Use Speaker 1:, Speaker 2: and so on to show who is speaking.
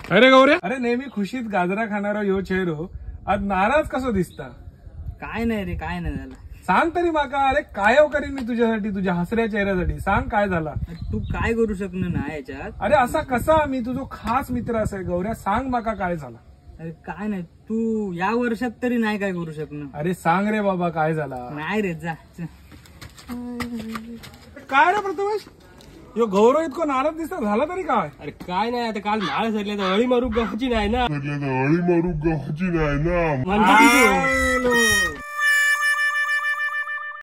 Speaker 1: अरे गौऱ्या, अरे नेहमी खुशीत गाजरा खाणारा यो चेहरो आज नाराज कसो दिसता?
Speaker 2: काय नाही रे, काय नाही झालं.
Speaker 1: सांग तरी माका. अरे काय करीन मी तुझ्यासाठी, तुझ्या हसऱ्या चेहऱ्यासाठी. सांग काय झाला?
Speaker 2: तू काय करू शकणार ना याच्यात.
Speaker 1: अरे असा कसा, मी तुझो खास मित्र असेल गौऱ्या. सांग माका काय झाला.
Speaker 2: अरे काय नाही, तू या वर्षात तरी नाही काय करू शकणार.
Speaker 1: अरे सांग रे बाबा काय झाला.
Speaker 2: नाही रे, जा.
Speaker 1: काय रे प्रथमेश, यो गौरव इतकं नाराज दिसत, झाला तरी काय?
Speaker 3: अरे काय नाही, आता काल माळ सरले तर अळी मारू गव्हाची नाही ना.
Speaker 1: अळी मारू गव्हाची नाही ना.
Speaker 3: म्हणतो की तू.